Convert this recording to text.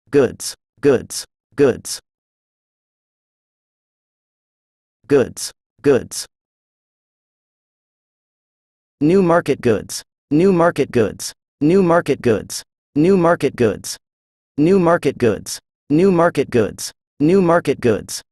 goods, goods, goods, goods, goods. New market goods, new market goods, new market goods, new market goods, new market goods, new market goods, new market goods.